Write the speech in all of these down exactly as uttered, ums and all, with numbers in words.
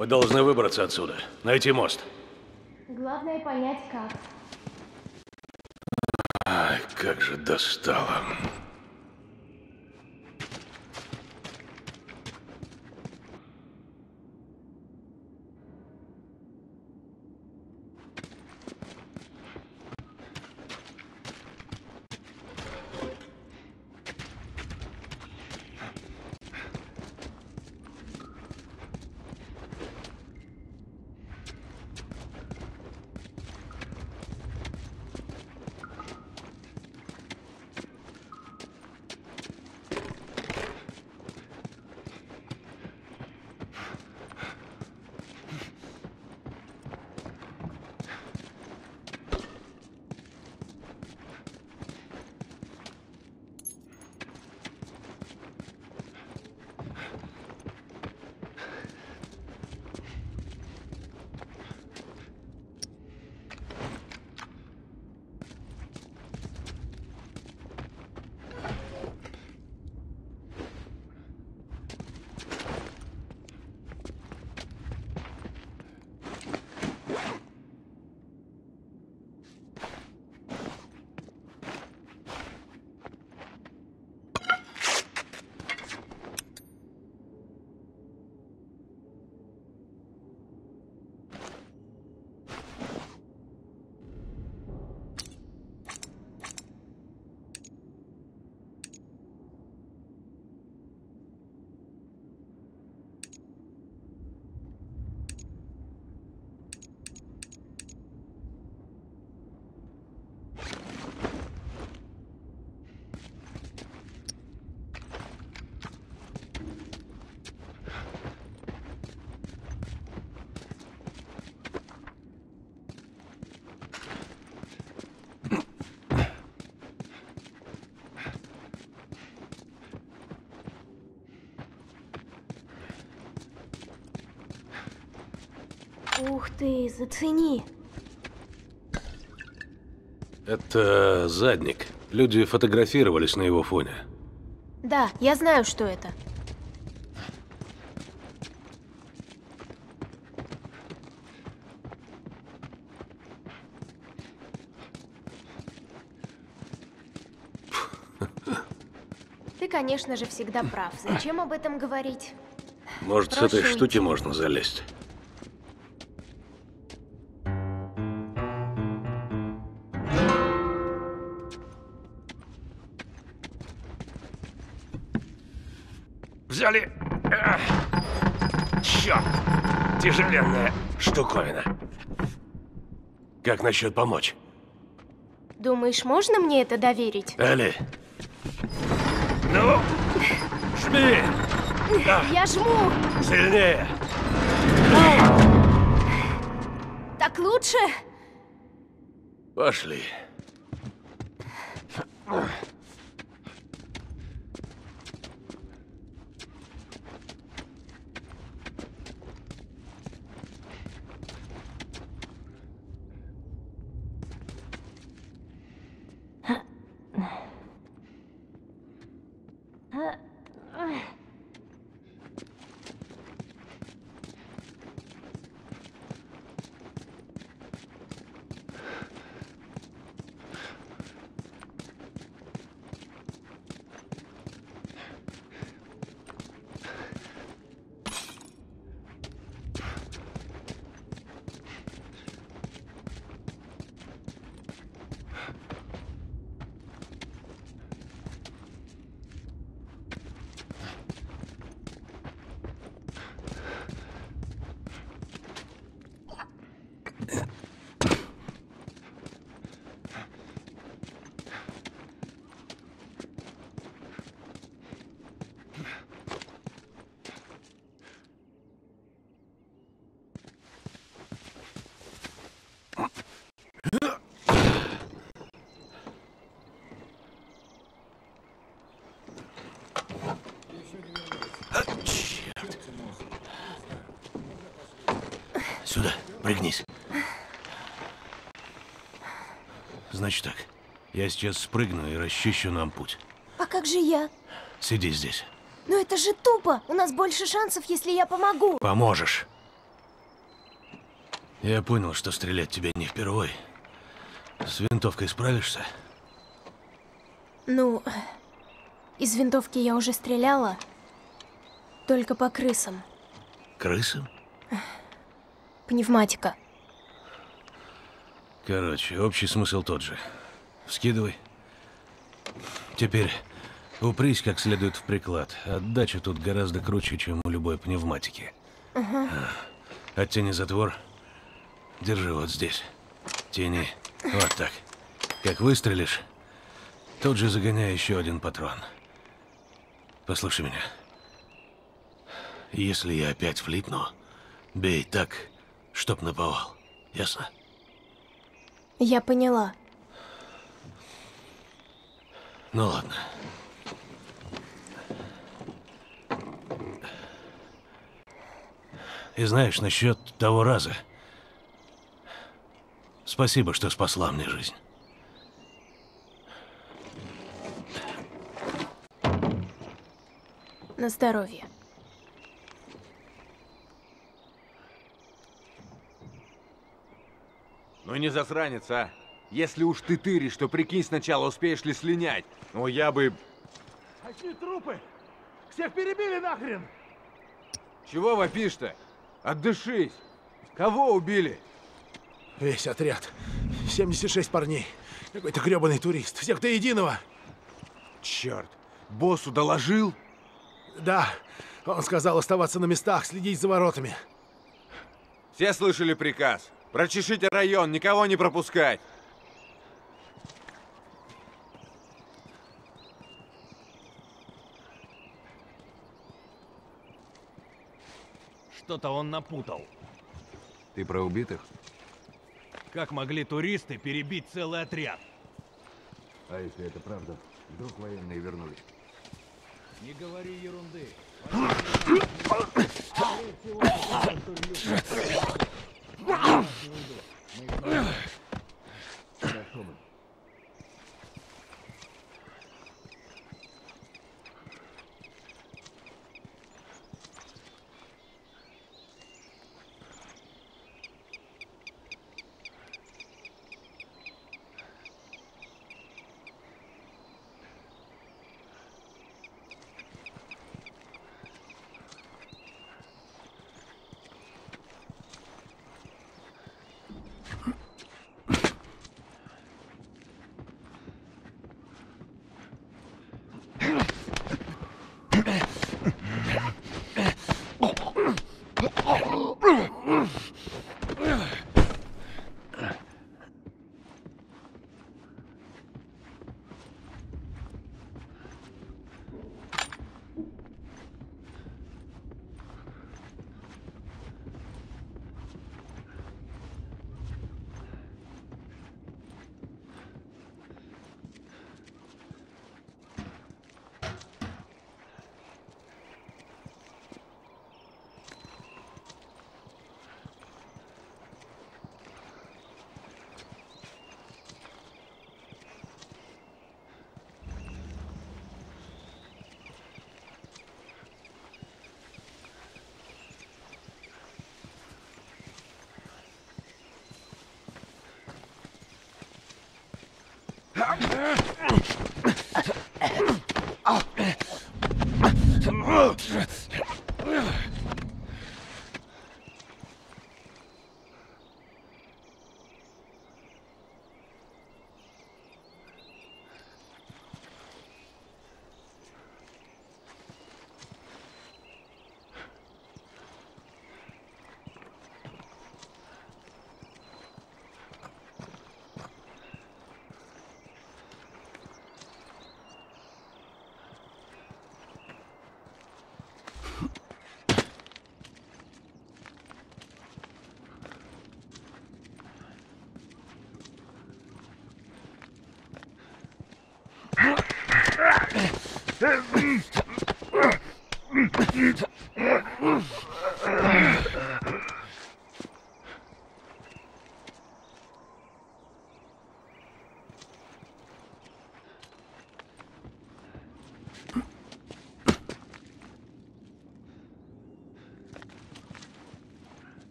Мы должны выбраться отсюда. Найти мост. Главное понять, как. Ай, как же достало. Ух ты, зацени. Это задник. Люди фотографировались на его фоне. Да, я знаю, что это. Ты, конечно же, всегда прав. Зачем об этом говорить? Может, Прошу с этой штуки уйти. можно залезть? Взяли... Эх, черт! Тяжеленная штуковина. Как насчет помочь? Думаешь, можно мне это доверить? Элли, Ну, жми! Да, Я жму! сильнее! Так лучше? пошли. Сюда, пригнись. Значит так, я сейчас спрыгну и расчищу нам путь. А как же я? Сиди здесь. Но это же тупо! У нас больше шансов, если я помогу! Поможешь. Я понял, что стрелять тебе не впервой. С винтовкой справишься? Ну, из винтовки я уже стреляла, только по крысам. Крысам? Пневматика. Короче, общий смысл тот же. Вскидывай. Теперь упрись как следует в приклад. Отдача тут гораздо круче, чем у любой пневматики. Ага. Оттяни затвор. Держи вот здесь. Тяни. Вот так. Как выстрелишь, тут же загоняй еще один патрон. Послушай меня. Если я опять влипну, бей так, чтоб наповал. Ясно? Я поняла. Ну ладно. И знаешь, насчет того раза. Спасибо, что спасла мне жизнь. На здоровье. Ну не засранец, а. Если уж ты тыришь, то прикинь сначала, успеешь ли слинять. Ну я бы... Какие трупы? Всех перебили нахрен! Чего вопишь-то? Отдышись. Кого убили? Весь отряд. семьдесят шесть парней. Какой-то гребаный турист. Всех до единого. Черт. Боссу доложил? Да. Он сказал оставаться на местах, следить за воротами. Все слышали приказ? Прочешите район, никого не пропускать. Что-то он напутал. Ты про убитых? Как могли туристы перебить целый отряд? А если это правда, вдруг военные вернулись? Не говори ерунды.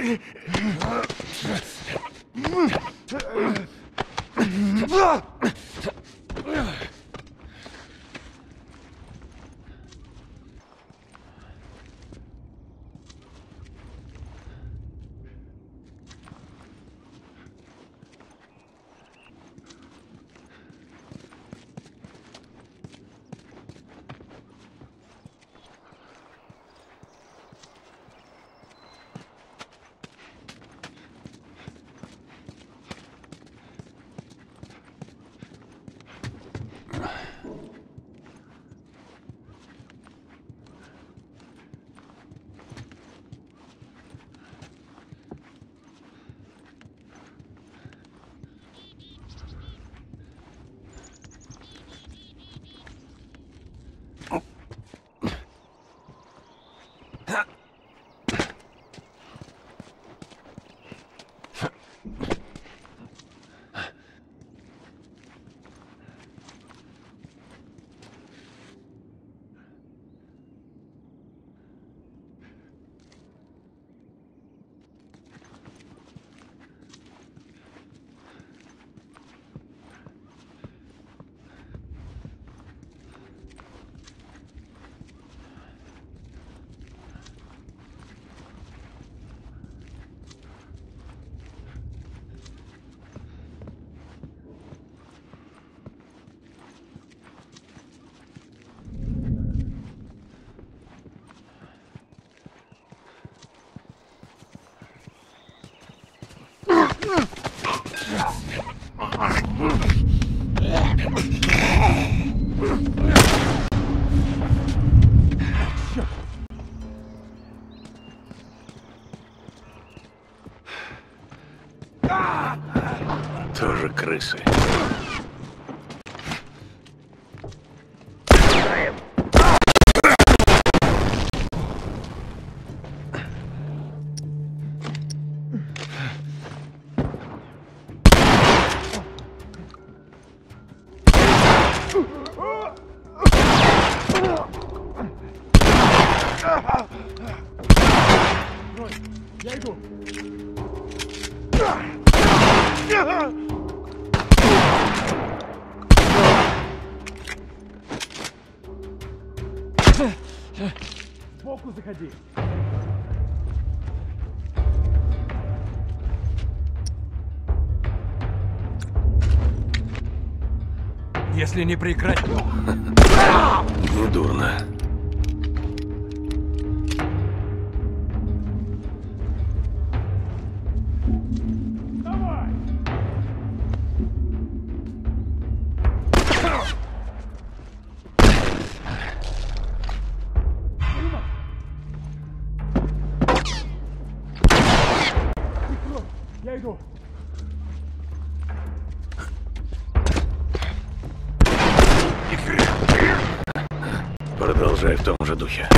Тоже крысы. Я иду. Сбоку заходи. Если не прекратить... Недурно. Давай! Я иду. Продолжай в том же духе.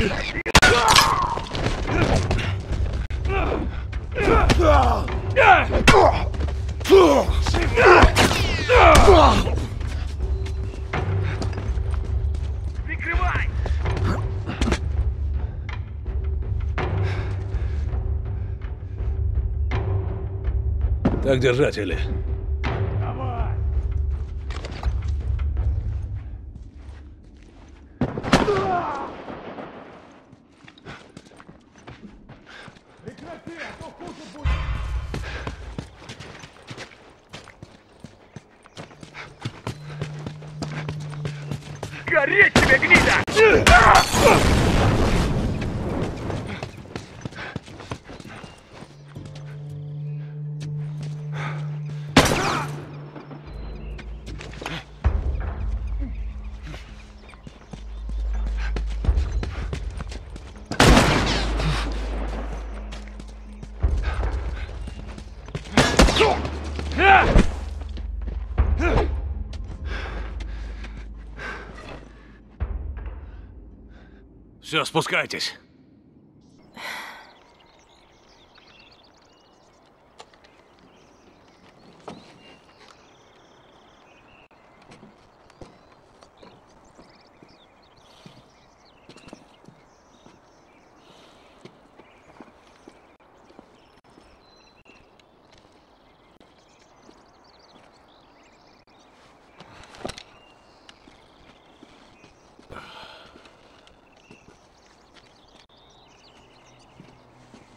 Прикрывай! Так держать, Элли. Давай! Прекрати, а то хуже будет! Гореть тебе, гнида! Все, спускайтесь.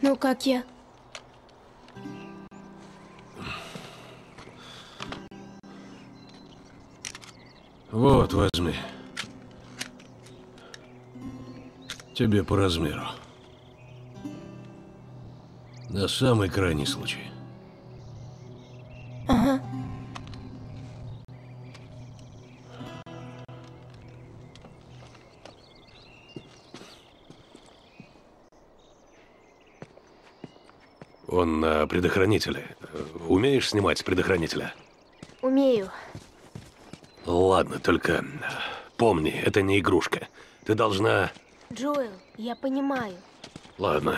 Ну, как я? Вот, возьми. Тебе по размеру. На самый крайний случай. Ага. Он на предохранителе. Умеешь снимать с предохранителя? Умею. Ладно, только помни, это не игрушка. Ты должна... Джоэл, я понимаю. Ладно.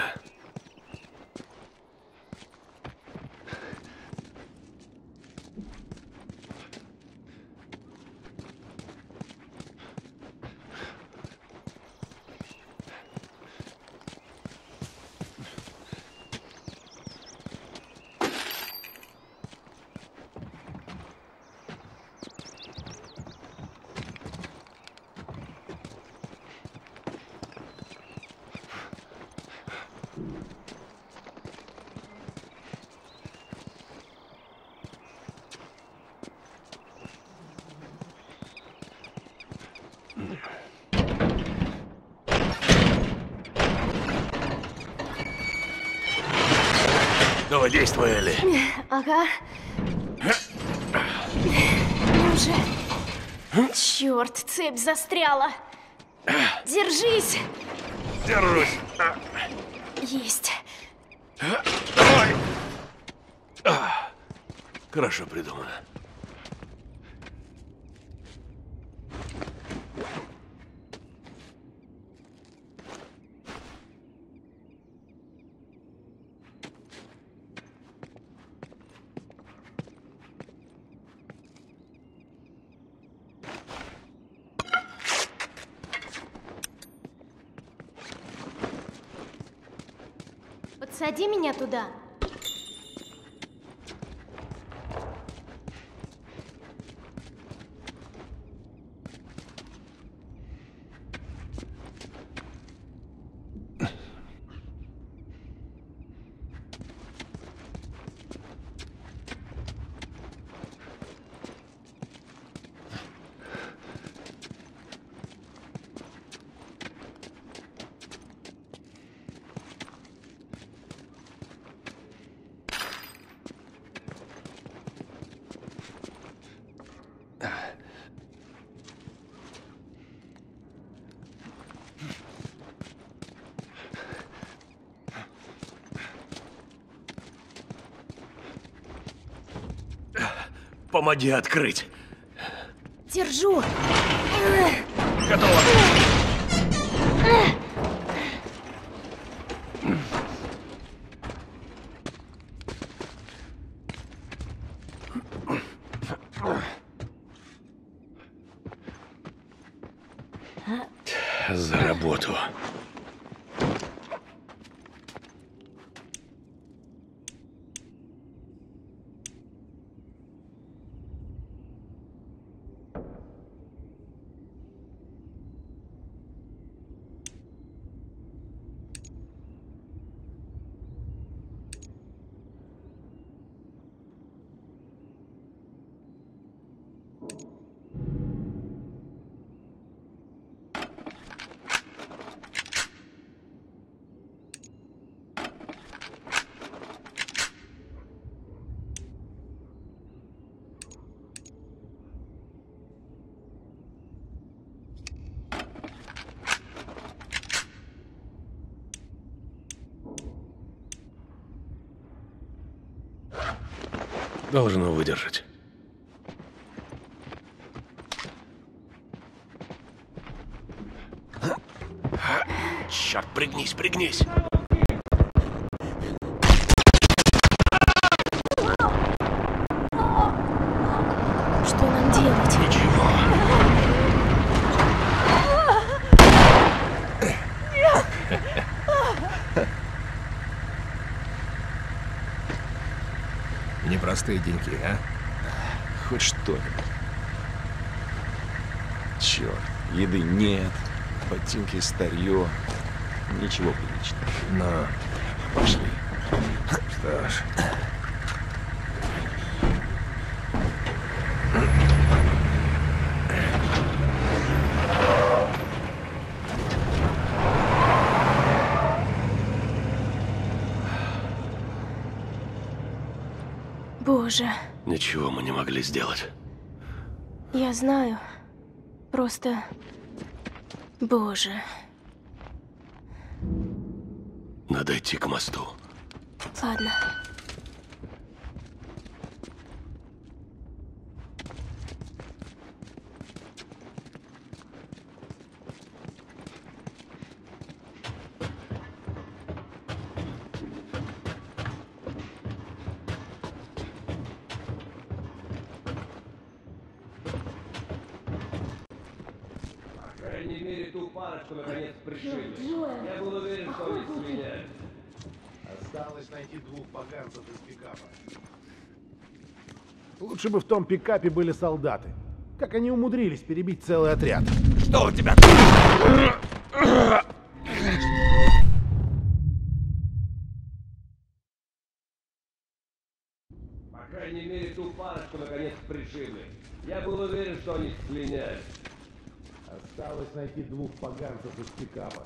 Давай, действуй, Элли. Ага. Ну же. Черт, цепь застряла. Держись. Держусь. Есть. Давай. Хорошо придумано. Подсади меня туда. Помоги открыть. Держу. Готово. За работу. Должно выдержать. Черт, пригнись, пригнись. Что нам делать? Ничего. Непростые деньги, а? Хоть что-нибудь. Черт, еды нет, ботинки старье, ничего приличного. Но Пошли. Что ж. Боже, Ничего мы не могли сделать. я знаю. Просто... Боже. Надо идти к мосту. Ладно. По крайней мере, ту парочку наконец пришили. Я был уверен, что они слиняют. Осталось найти двух поганцев из пикапа. Лучше бы в том пикапе были солдаты. Как они умудрились перебить целый отряд? Что у тебя? По крайней мере, ту парочку наконец пришили. Я был уверен, что они слиняют. Осталось найти двух поганцев из пикапа.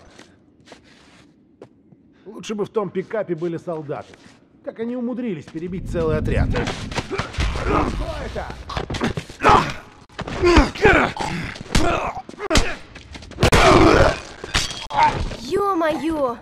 Лучше бы в том пикапе были солдаты. Как они умудрились перебить целый отряд? Что это? Ё-моё!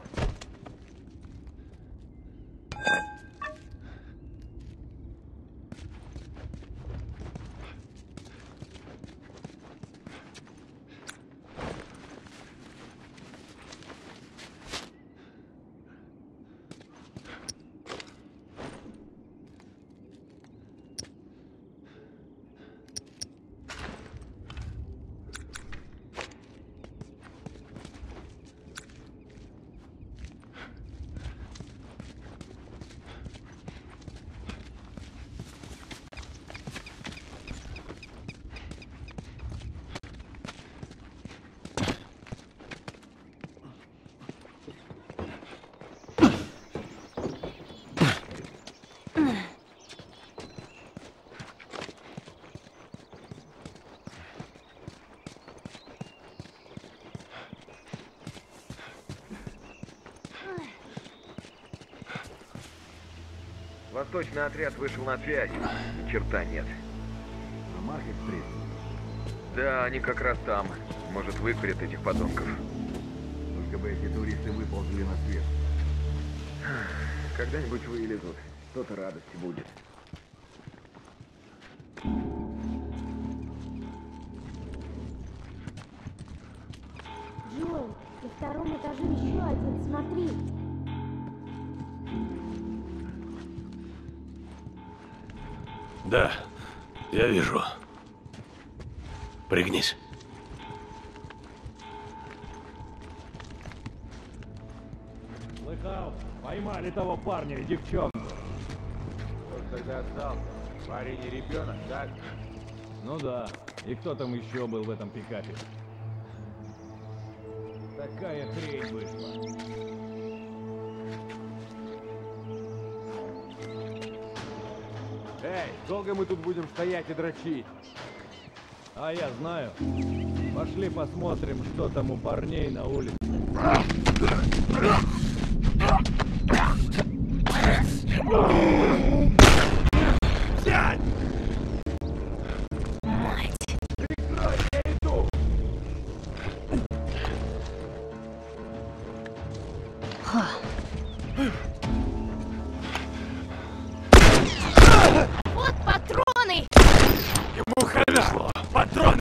Восточный отряд вышел на связь. Ни черта нет. А Маркет Стрит? Да, они как раз там. Может, выкурят этих подонков. Только бы эти туристы выползли на свет. Когда-нибудь вылезут. То-то радости будет. Джой, на втором этаже еще один, смотри. Да, я вижу. Пригнись. Слыхал? Поймали того парня и девчонку. Кто тогда остался? Парень и ребенок, так? Ну да. И кто там еще был в этом пикапе? Такая хрень вышла. Эй, долго мы тут будем стоять и дрочить? А я знаю. Пошли посмотрим, что там у парней на улице. Вот патроны! Ему повезло. Патроны.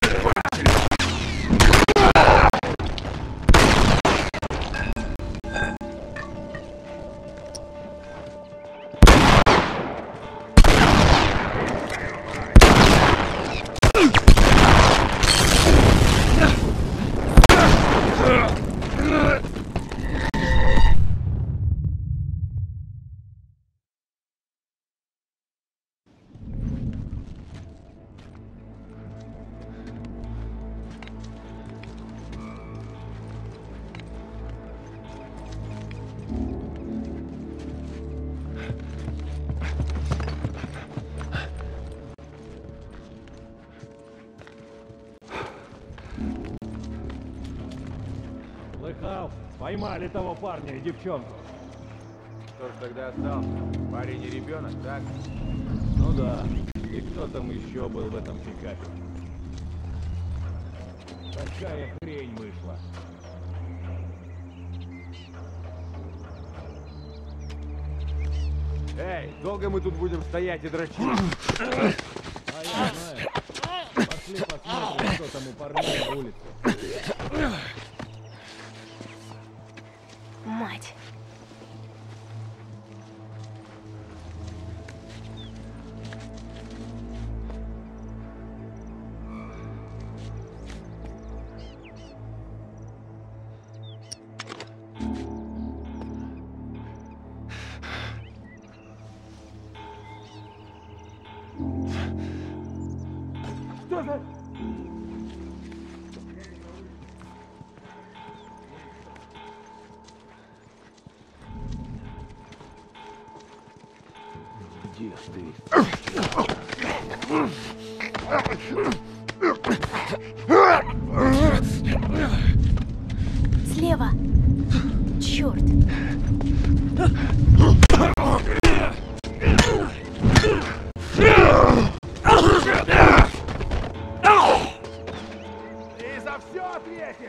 Слыхал? Поймали того парня и девчонку. Кто ж тогда остался? Парень и ребенок, так? Ну да. И кто там еще был в этом пикапе? Такая хрень вышла. Эй, долго мы тут будем стоять и дрочить? А я знаю. Пошли посмотрим, что там у парней на улице. Мать. Что за... Где ты? Слева. Черт. Ты за все ответишь!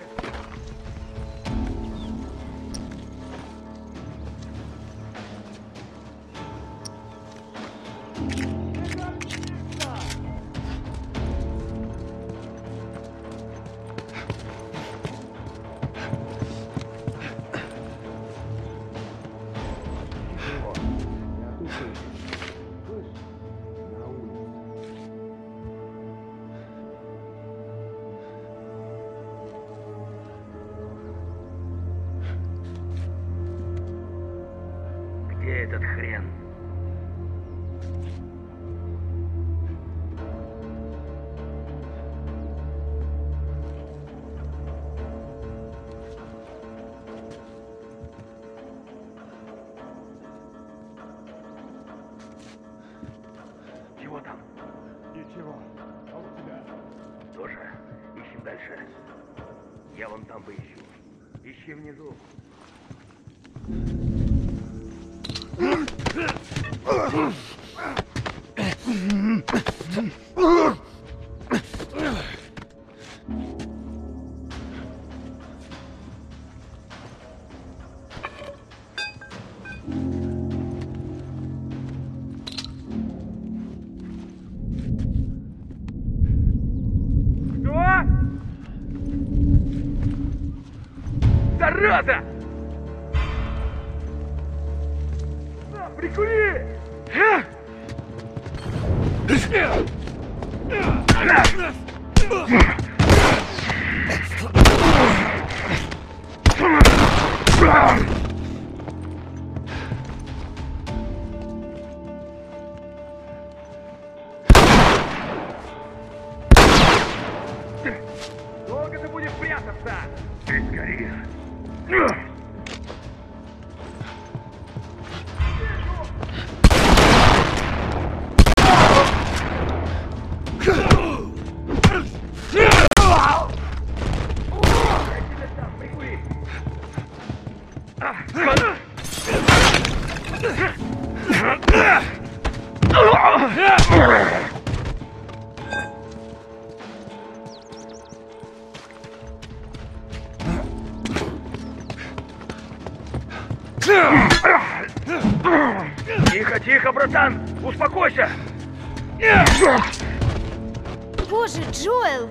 Где этот хрен? Чего там? Ничего. А у тебя? Тоже. Ищем дальше. Я вон там поищу. Ищи внизу. Что? Зараза! На, прикури! Долго ты будешь прятаться? Ты скорее. Тихо, тихо, братан! Успокойся! Боже, Джоэл!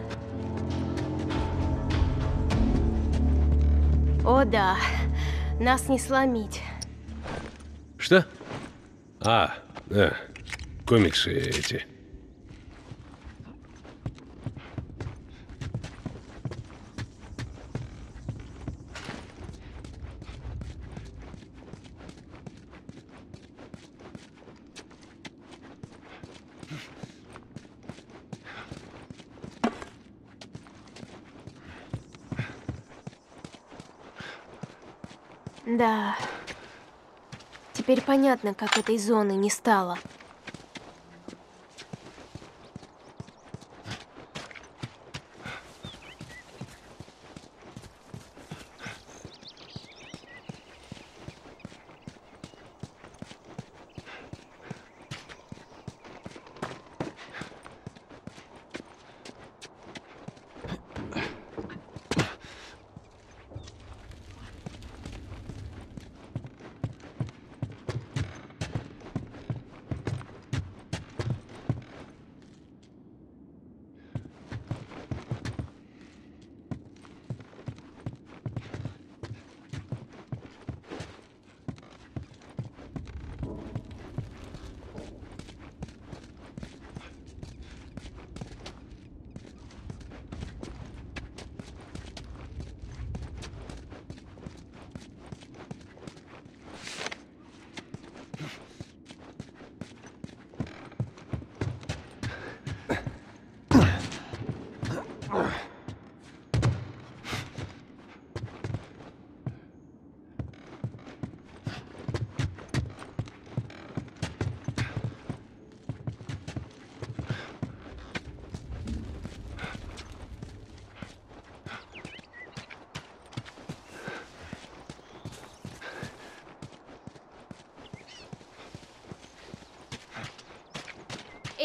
О да, нас не сломить. Что? А, да. Комиксы эти. Да. Теперь понятно, как этой зоны не стало.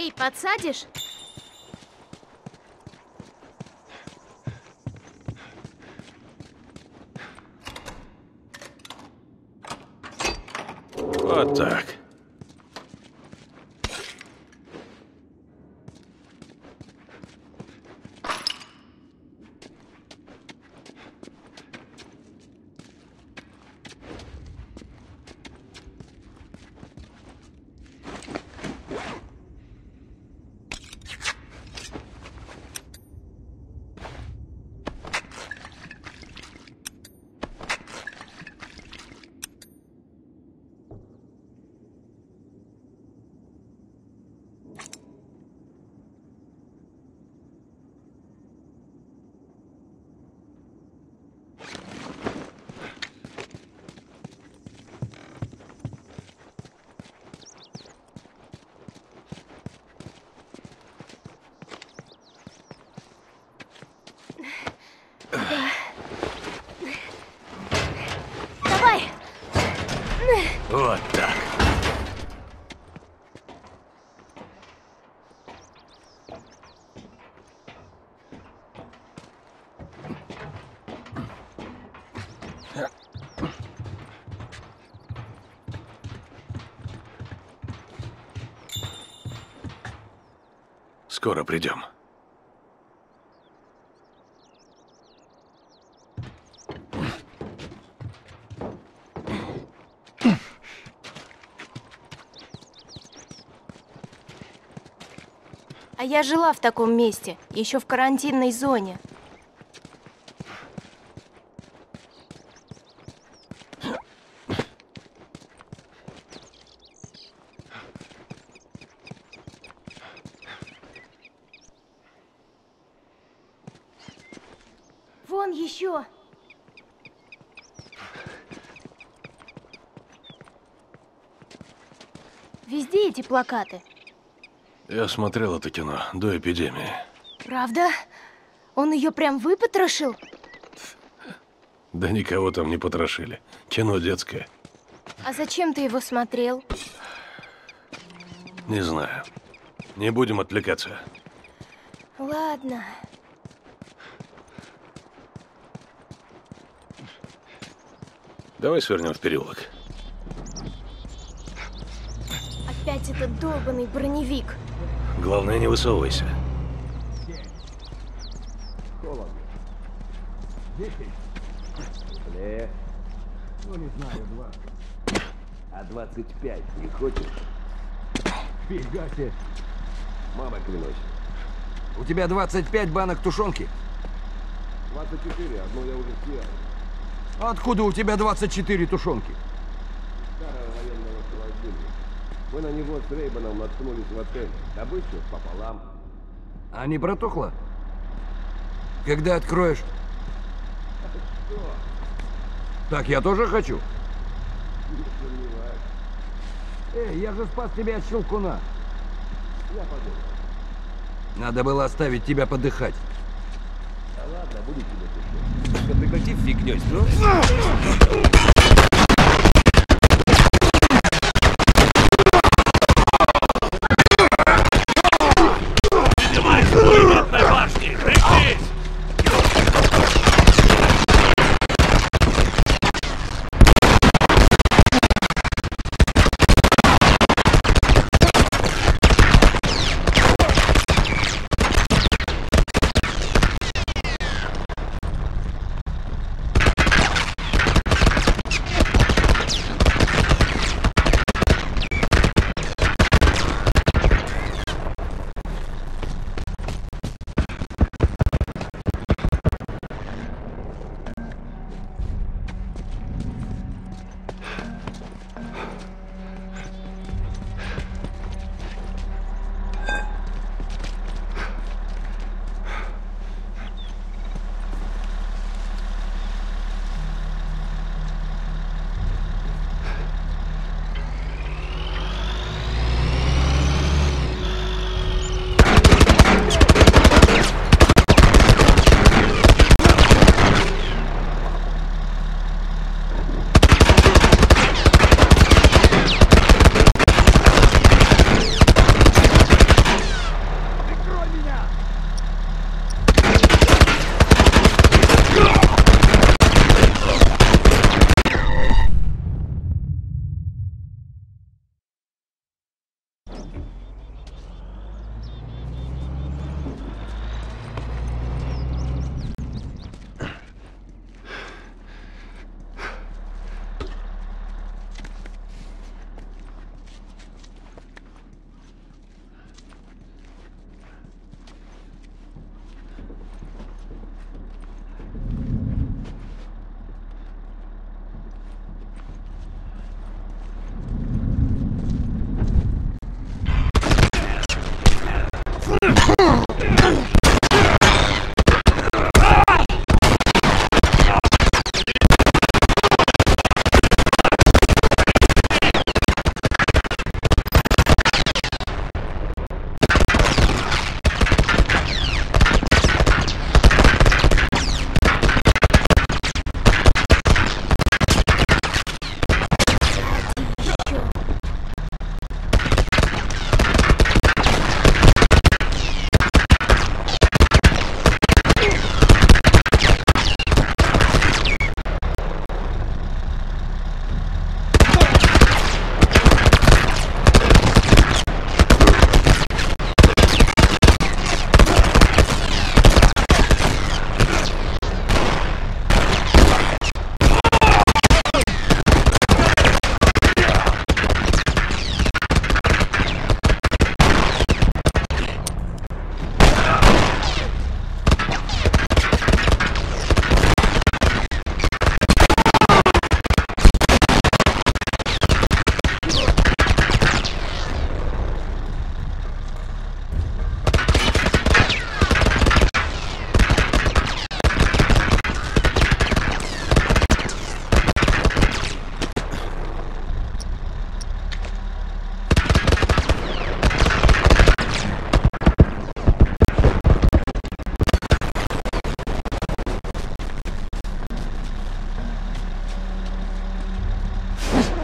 Эй, подсадишь? Вот так. Давай! Вот так. Скоро придем. А я жила в таком месте, еще в карантинной зоне. Вон еще. Везде эти плакаты. Я смотрел это кино до эпидемии. Правда? Он ее прям выпотрошил? Да никого там не потрошили. Кино детское. А зачем ты его смотрел? Не знаю. Не будем отвлекаться. Ладно. Давай свернем в переулок. Опять этот долбанный броневик. Главное, не высовывайся. Холодно. Десять. Ле. Ну, не знаю, два. А двадцать пять не хочешь? Фига себе. Мама клянусь. У тебя двадцать пять банок тушенки. двадцать четыре, одну я уже съел. Откуда у тебя двадцать четыре тушенки? Старого военного холодильника. Мы на него с Рейбаном наткнулись в отеле. Добычу пополам. А не протухло? Когда откроешь? Что? Так я тоже хочу. Не сомневаюсь. Эй, я же спас тебя от щелкуна. Я подумал. Надо было оставить тебя подыхать. Да ладно, буду тебе тушить. Только прекрати фигнёй, ну?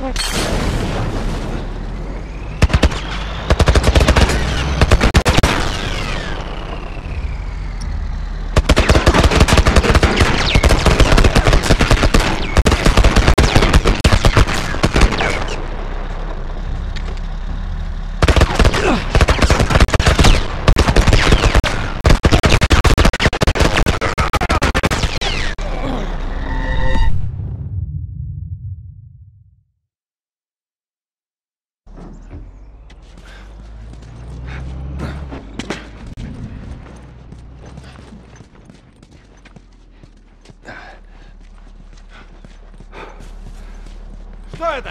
Что это?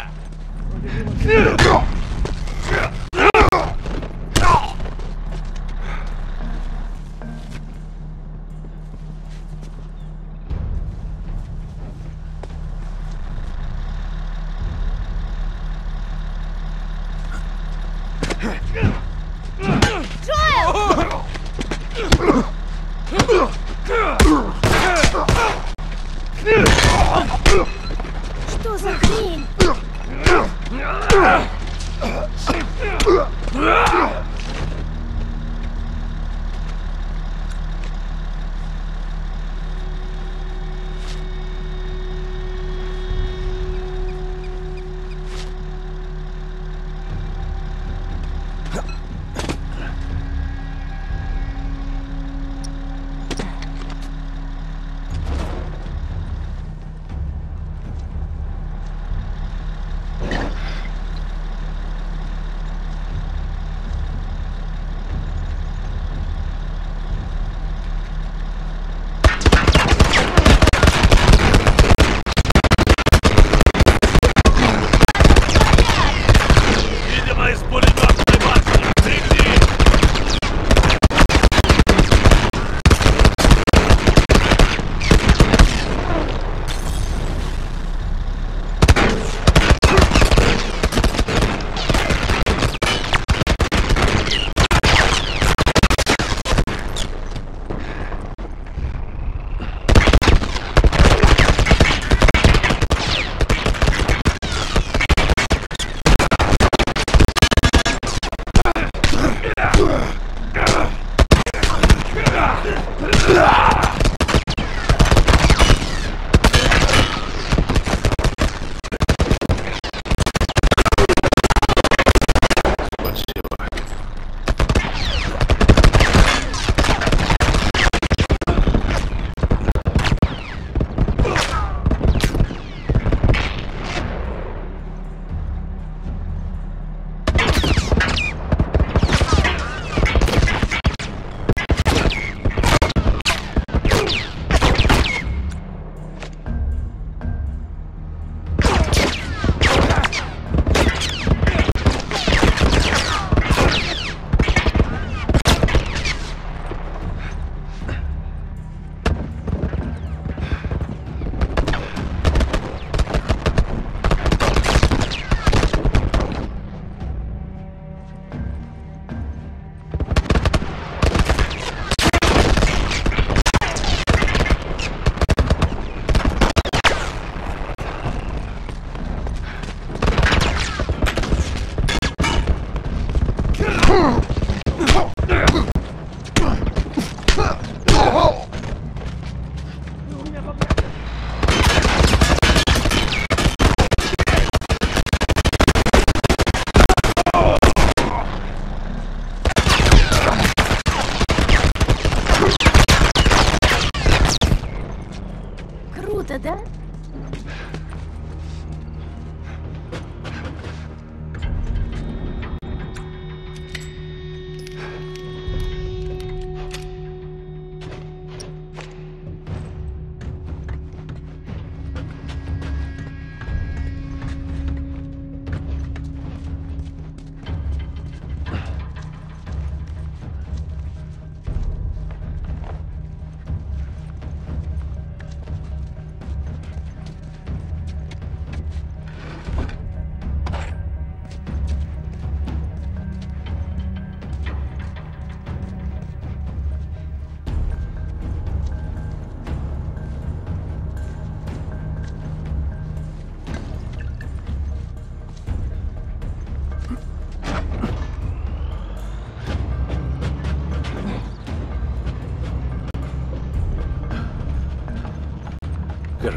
Что за хрень?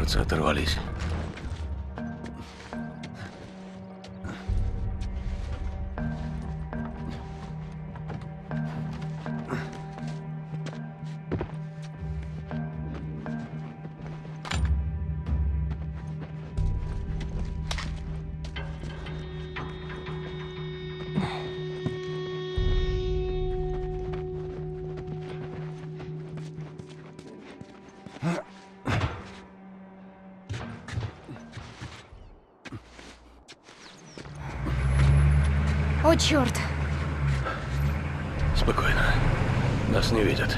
кажется, оторвались. О, черт! Спокойно. Нас не видят.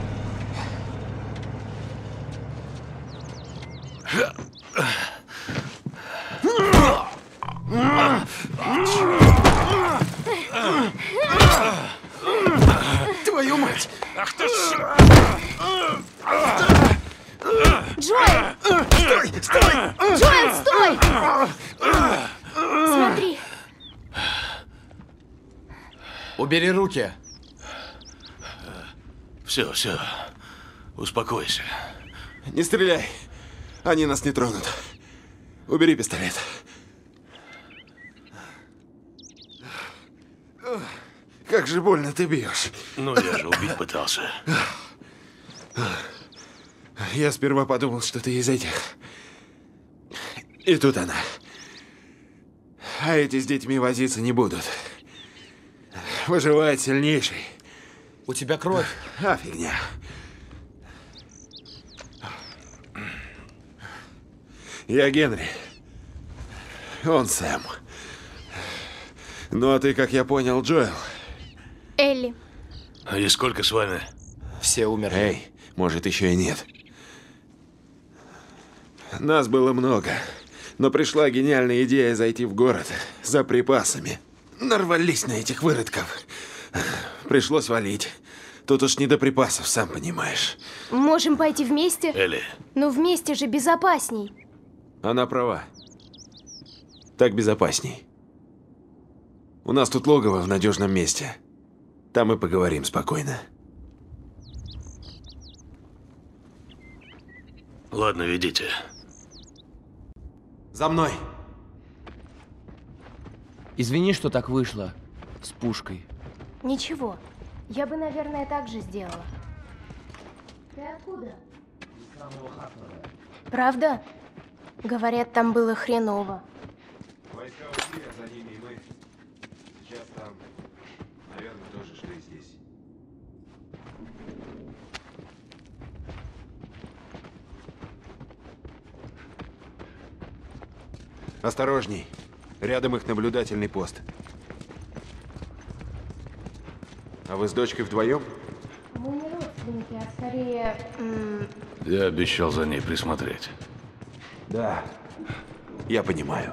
Твою мать! Ах ты ж... Джоэл! Стой! Стой! Джоэл, стой! Смотри! Убери руки! Все, все. Успокойся. Не стреляй! Они нас не тронут. Убери пистолет. Как же больно ты бьешь. Ну, я же убить пытался. Я сперва подумал, что ты из этих. И тут она. А эти с детьми возиться не будут. Выживает сильнейший. У тебя кровь. А, фигня. Я Генри. Он Сэм. Ну, а ты, как я понял, Джоэл. Элли. А и сколько с вами? Все умерли. Эй, может, еще и нет. Нас было много. Но пришла гениальная идея зайти в город за припасами. Нарвались на этих выродков. Пришлось валить. Тут уж не до припасов, сам понимаешь. Можем пойти вместе? Элли. Но вместе же безопасней. Она права. Так безопасней. У нас тут логово в надежном месте. Там и поговорим спокойно. Ладно, ведите. За мной. Извини, что так вышло. С пушкой. Ничего. Я бы, наверное, так же сделала. Ты откуда? Правда? Говорят, там было хреново. Войска ушли, а за ними и мы. Сейчас там, наверное, тоже шли здесь. Осторожней. Рядом их наблюдательный пост. А вы с дочкой вдвоем? Мы не родственники, а скорее... м, Я обещал за ней присмотреть. Да. Я понимаю.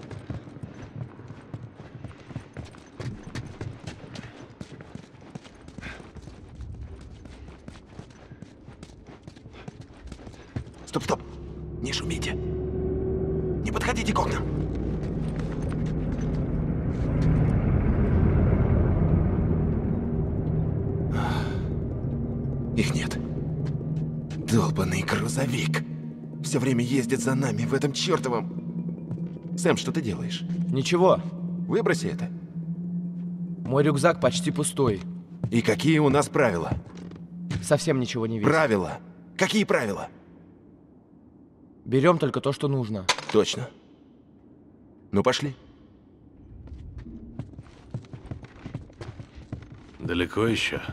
Стоп, стоп. Не шумите. Не подходите к окнам. Их нет. Долбаный грузовик. Все время ездит за нами в этом чертовом... Сэм, что ты делаешь? Ничего. Выброси это. Мой рюкзак почти пустой. И какие у нас правила? Совсем ничего не весит. Правила? Какие правила? Берем только то, что нужно. Точно. Ну, пошли. Далеко еще?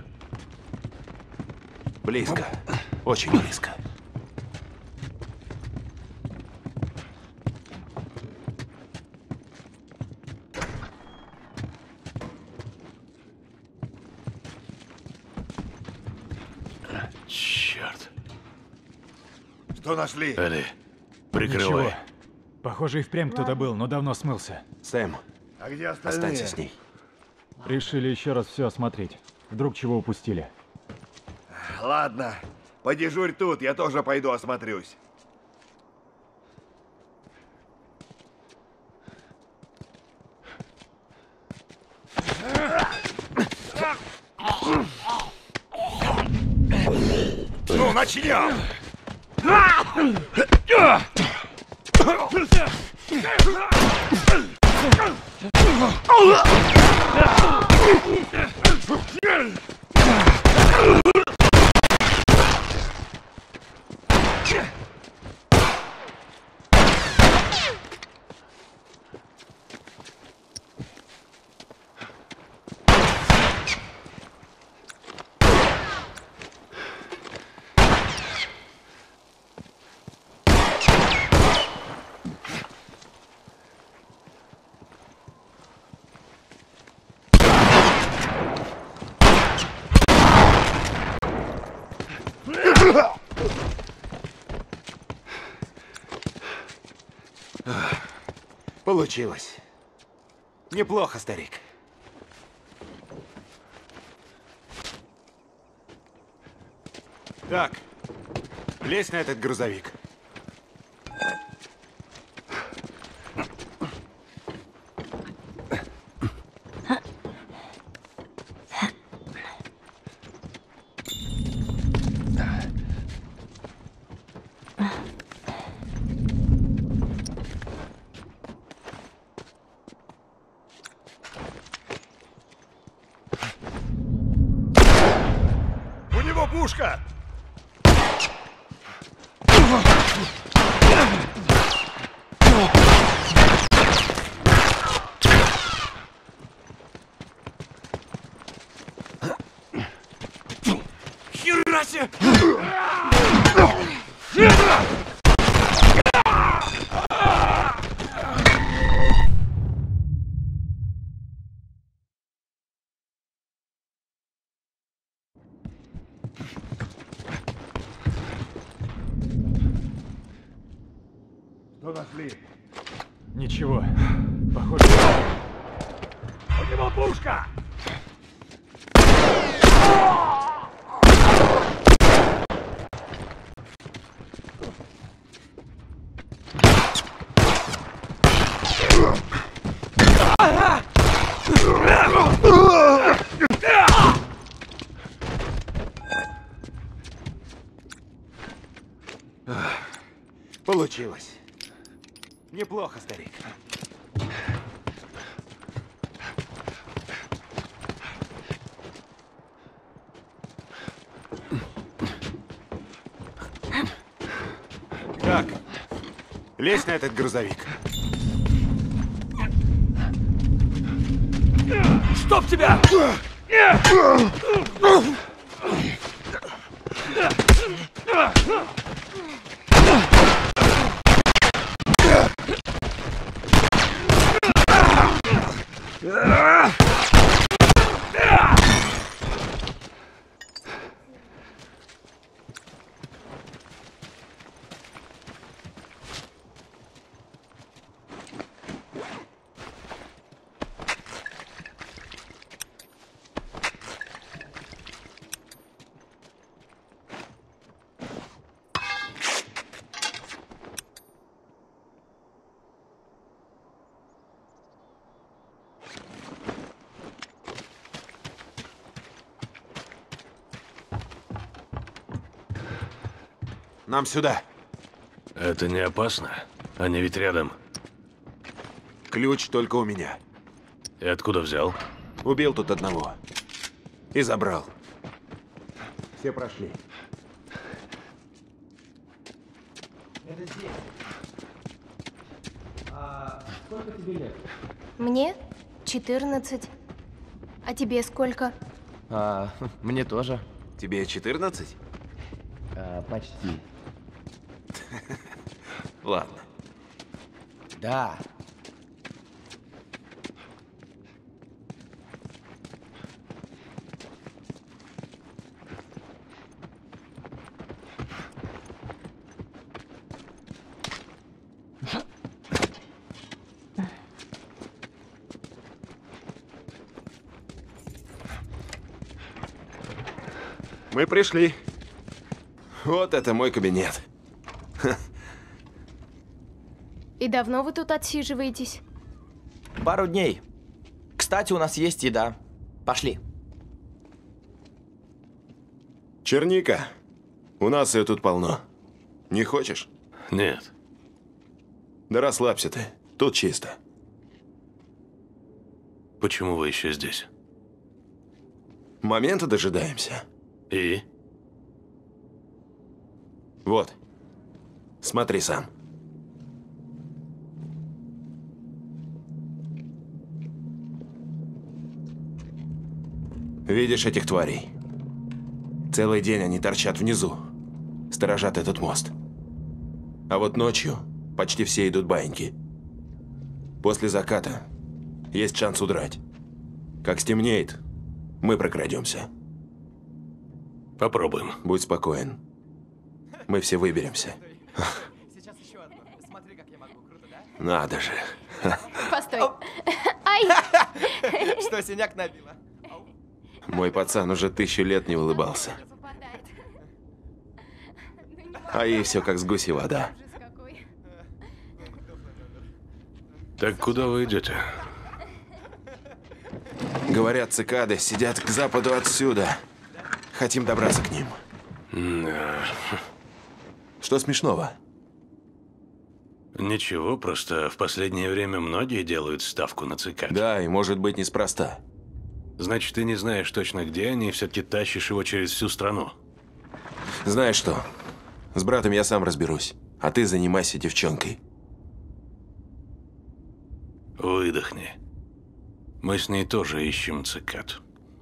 Близко. Очень близко. Черт. Что нашли? Элли, прикрывай. Ничего. Похоже, и впрямь кто-то был, но давно смылся. Сэм, А где остальные? останься с ней. Решили еще раз все осмотреть. Вдруг чего упустили. Ладно, подежурь тут, я тоже пойду осмотрюсь. Ну, начнем! Получилось. Неплохо, старик. Так, лезь на этот грузовик. У него пушка! Хера себе! Что нашли? Ничего. Похоже... У него пушка! Получилось. Неплохо, старик. Так, лезь на этот грузовик. Чтоб тебя! Нам сюда. Это не опасно? Они ведь рядом. Ключ только у меня. И откуда взял? Убил тут одного. И забрал. Все прошли. Это здесь. А сколько тебе лет? Мне четырнадцать. А тебе сколько? А, мне тоже. Тебе четырнадцать? А, почти. Ладно. Да. Мы пришли. Вот это мой кабинет. И давно вы тут отсиживаетесь? Пару дней. Кстати, у нас есть еда. Пошли. Черника. У нас ее тут полно. Не хочешь? Нет. Да расслабься ты. Тут чисто. Почему вы еще здесь? Момента дожидаемся. И? Вот. Смотри сам. Видишь этих тварей? Целый день они торчат внизу, сторожат этот мост. А вот ночью почти все идут баиньки. После заката есть шанс удрать. Как стемнеет, мы прокрадемся. Попробуем. Будь спокоен. Мы все выберемся. Сейчас еще одно. Смотри, как я могу. Круто, да? Надо же. Постой. Ай! Что, синяк набила? Мой пацан уже тысячу лет не улыбался. А ей все как с гуси вода. Так куда вы идете? Говорят, цикады сидят к западу отсюда. Хотим добраться к ним. Да. Что смешного? Ничего, просто в последнее время многие делают ставку на цикад. Да, и может быть неспроста. Значит, ты не знаешь точно, где они, и все-таки тащишь его через всю страну. Знаешь что? С братом я сам разберусь, а ты занимайся девчонкой. Выдохни. Мы с ней тоже ищем цикад.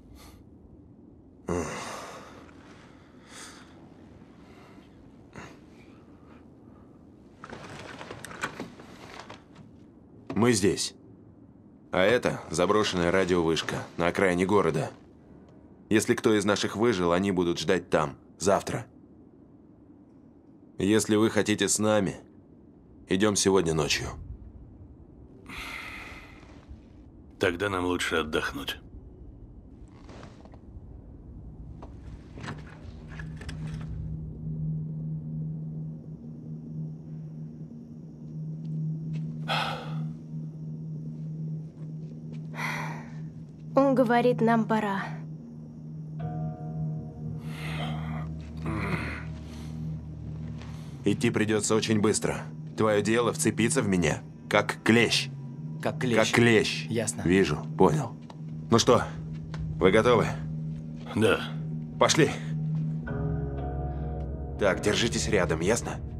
Мы здесь. А это заброшенная радиовышка на окраине города. Если кто из наших выжил, они будут ждать там, завтра. Если вы хотите с нами, идем сегодня ночью. Тогда нам лучше отдохнуть. Он говорит, нам пора. Идти придется очень быстро. Твое дело вцепиться в меня, как клещ. Как клещ. Как клещ. Ясно. Вижу, понял. Ну что, вы готовы? Да. Пошли. Так, держитесь рядом, ясно?